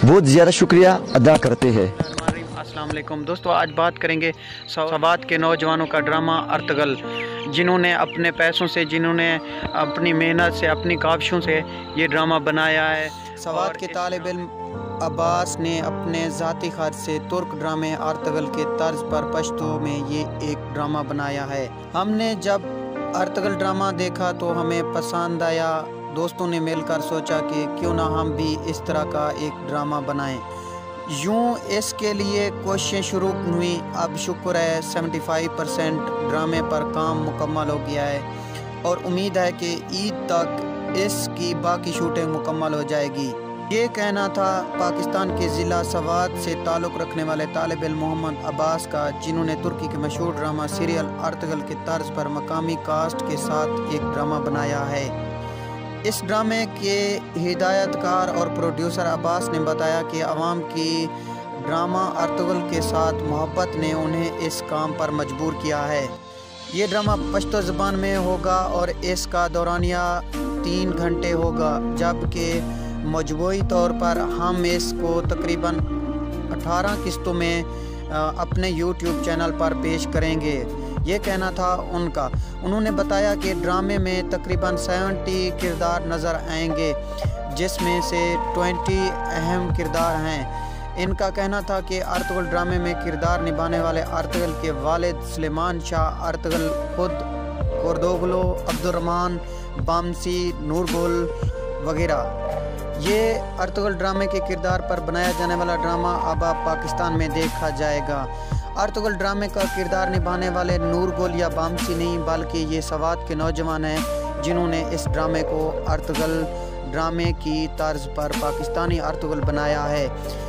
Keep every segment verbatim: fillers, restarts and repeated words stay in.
बहुत ज़्यादा शुक्रिया अदा करते हैं। अस्सलाम वालेकुम दोस्तों, आज बात करेंगे सवात के नौजवानों का ड्रामा अर्तगल, जिन्होंने अपने पैसों से, जिन्होंने अपनी मेहनत से, अपनी काविशों से ये ड्रामा बनाया है। सवात के तालिब इल्म अब्बास ने अपने ज़ाती खर्च से तुर्क ड्रामे अर्तगल के तर्ज पर पश्तो में ये एक ड्रामा बनाया है। हमने जब अर्तगल ड्रामा देखा तो हमें पसंद आया। दोस्तों ने मिलकर सोचा कि क्यों ना हम भी इस तरह का एक ड्रामा बनाएं। यूँ इसके लिए कोशिशें शुरू हुई। अब शुक्र है पचहत्तर परसेंट ड्रामे पर काम मुकम्मल हो गया है और उम्मीद है कि ईद तक इसकी बाकी शूटिंग मुकम्मल हो जाएगी। ये कहना था पाकिस्तान के ज़िला सवात से ताल्लुक़ रखने वाले तालिब इल्म मोहम्मद अब्बास का, जिन्होंने तुर्की के मशहूर ड्रामा सीरियल अर्तगल के तर्ज पर मकामी कास्ट के साथ एक ड्रामा बनाया है। इस ड्रामे के हिदायतकार और प्रोड्यूसर अब्बास ने बताया कि अवाम की ड्रामा अर्तगल के साथ मोहब्बत ने उन्हें इस काम पर मजबूर किया है। ये ड्रामा पश्तो ज़बान में होगा और इसका दौरानिया तीन घंटे होगा, जबकि मजबूई तौर पर हम इसको तकरीबन अठारह किस्तों में अपने यूट्यूब चैनल पर पेश करेंगे। ये कहना था उनका। उन्होंने बताया कि ड्रामे में तकरीबन सत्तर किरदार नज़र आएंगे, जिसमें से बीस अहम किरदार हैं। इनका कहना था कि अर्तगल ड्रामे में किरदार निभाने वाले अर्तगल के वालिद सुलेमान शाह अर्तगल, खुद कोर्दोगलो, अब्दुर्रहमान, बामसी, नूरगुल वगैरह। ये अर्तगल ड्रामे के किरदार पर बनाया जाने वाला ड्रामा अब आप पाकिस्तान में देखा जाएगा। अर्तगल ड्रामे का किरदार निभाने वाले नूरगुल या बामसी नहीं, बल्कि ये सवात के नौजवान हैं, जिन्होंने इस ड्रामे को अर्तगल ड्रामे की तर्ज पर पाकिस्तानी अर्तगल बनाया है।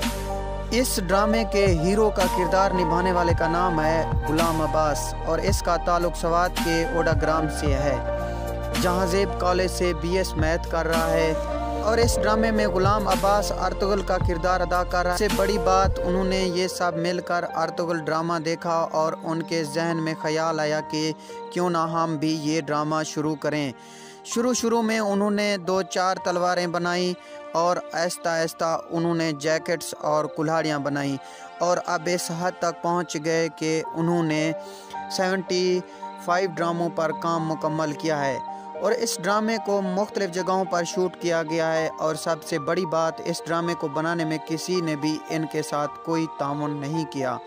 इस ड्रामे के हीरो का किरदार निभाने वाले का नाम है गुलाम अब्बास और इसका ताल्लुक सवात के ओडाग्राम से है, जहाँ ज़ेब कॉलेज से बी एस मैथ कर रहा है। और इस ड्रामे में गुलाम अब्बास अर्तगल का किरदार अदा कर रहा है। सबसे बड़ी बात, उन्होंने ये सब मिलकर अर्तगल ड्रामा देखा और उनके जहन में ख्याल आया कि क्यों ना हम भी ये ड्रामा शुरू करें। शुरू शुरू में उन्होंने दो चार तलवारें बनाई और आहिस्ता आहिस्ता उन्होंने जैकेट्स और कुल्हाड़ियाँ बनाई और अब इस हद तक पहुँच गए कि उन्होंने पचहत्तर ड्रामों पर काम मुकम्मल किया है और इस ड्रामे को मुख्तलिफ़ जगहों पर शूट किया गया है। और सबसे बड़ी बात, इस ड्रामे को बनाने में किसी ने भी इनके साथ कोई ताउन नहीं किया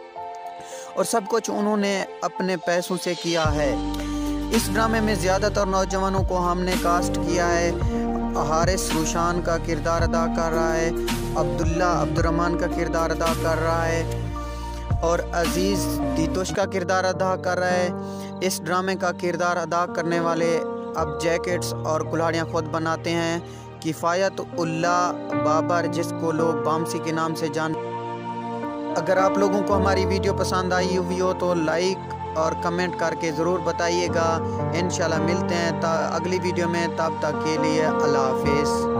और सब कुछ उन्होंने अपने पैसों से किया है। इस ड्रामे में ज़्यादातर नौजवानों को हमने कास्ट किया है। हारिस रूशान का किरदार अदा कर रहा है, अब्दुल्ला अब्दुर्रहमान का किरदार अदा कर रहा है और अजीज़ दीतोश का किरदार अदा कर रहा है। इस ड्रामे का किरदार अदा करने वाले अब जैकेट्स और कुल्हाड़ियाँ खुद बनाते हैं। किफ़ायत उल्ला बाबर, जिसको लोग बामसी के नाम से जान। अगर आप लोगों को हमारी वीडियो पसंद आई हुई हो तो लाइक और कमेंट करके ज़रूर बताइएगा। इंशाल्लाह मिलते हैं अगली वीडियो में, तब तक के लिए अल्लाह हाफिज़।